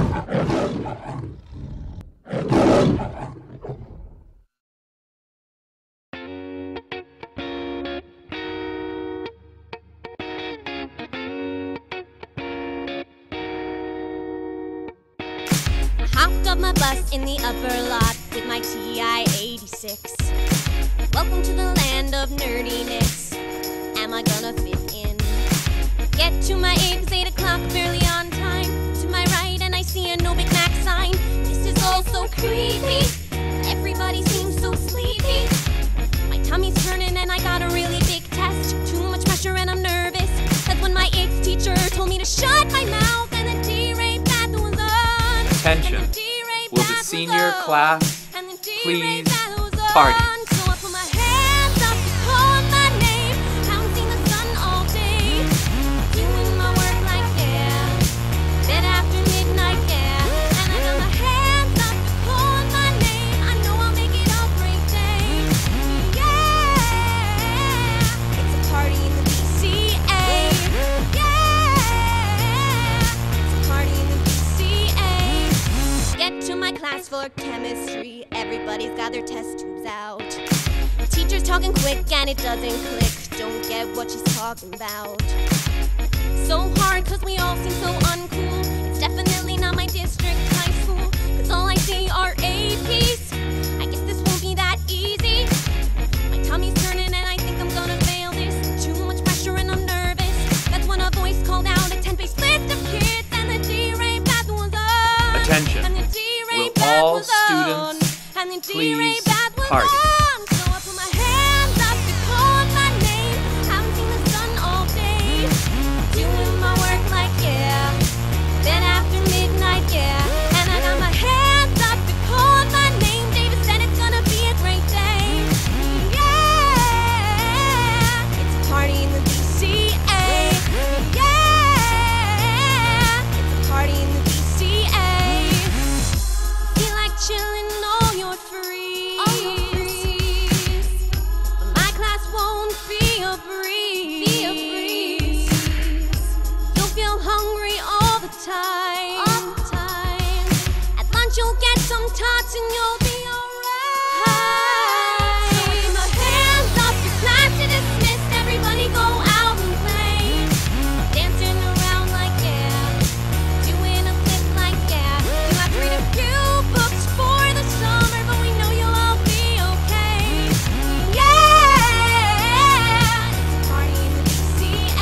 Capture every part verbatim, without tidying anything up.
Hopped up my bus in the upper lot with my T I eighty-six. Welcome to the land of nerdiness. Am I gonna fit in? Get to my eight, cause eight o'clock, barely on time. To my right and I see a no Big Mac sign. This is all so creepy. Everybody seems so sleepy. My tummy's turning and I got a really big test. Too much pressure and I'm nervous. That's when my eighth teacher told me to shut my mouth and the D-Ray bath was on. Attention. Will the senior class please party? So I put my hands up to call my name. Haven't seen the sun all day. Doing my work like yeah. Bed after midnight, yeah. And I got my hands up to call my name. I know I'll make it a great day. Yeah. It's a party in the B C A. Yeah. It's a party in the B C A. Get to my class for chemistry. Everybody's got their test tubes out. Teacher's talking quick and it doesn't click. Don't get what she's talking about. So hard cause we all seem so uncool. It's definitely not my district high school. Cause all I see are A Ps. I guess this won't be that easy. My tummy's turning and I think I'm gonna fail this. Too much pressure and I'm nervous. That's when a voice called out a ten-page list of kids. And the D-Ray bath was on. Attention. And the D-Ray Will bath all was on. students And the please D-Ray bath was party? on. So I put my hands up to call my name. Haven't seen the sun all day. Doing my work like yeah. Then after midnight, yeah. And I got my hands up to call my name. David said it's gonna be a great day. Yeah. It's a party in the B C A. Yeah. It's a party in the B C A. Feel like chillin', all you're free. All you're free. But my class won't be a breeze. Be a breeze. You'll feel hungry all the time. All the time. At lunch you'll get some tots and you'll be alright. So with my hands up, your class is dismissed. Everybody go out and play. Dancing around like yeah. Doing a flip like yeah. You have to read a few books for the summer, but we know you'll all be okay. Yeah. It's a party in the B C A.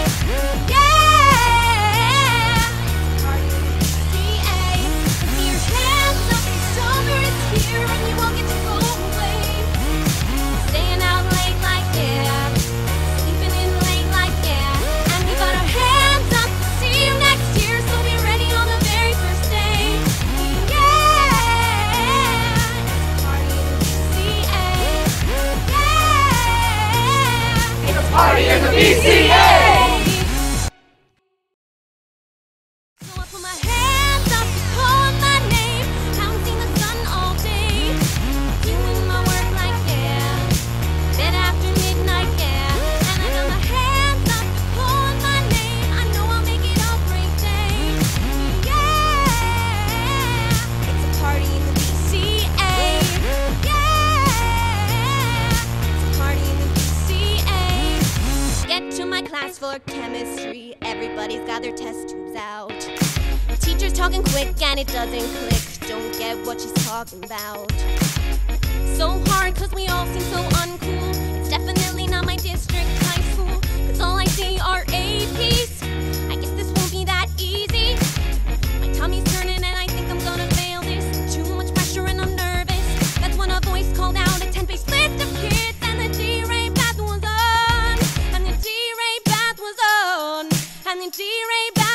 Yeah. It's a party in the B C A. Put your hands up, the summer is here, and you won't get to go away. Staying out late like yeah. Sleeping in late like yeah. And we got our hands up to see you next year, so be ready on the very first day. Yeah. It's a party in the B C A. Yeah. It's a Party in the B C A! So I put my hands up to call my name. Haven't seen the sun all day. Doing my work like yeah. Bed after midnight, yeah. And I got my hands up to call my name. I know I'll make it a great day. Yeah. It's a party in the B C A. Yeah. It's a party in the B C A. Get to my class for chemistry. Everybody's got their test tubes out. Teacher's talking quick and it doesn't click. Don't get what she's talking about. So hard cause we all seem so uncool. It's definitely not my district high school. Cause all I see are A Ps. I guess this won't be that easy. My tummy's turning and I think I'm gonna fail this. Too much pressure and I'm nervous. That's when a voice called out a ten-page list of kids. And the D-Ray bath was on. And the D-Ray bath was on. And the D-Ray bath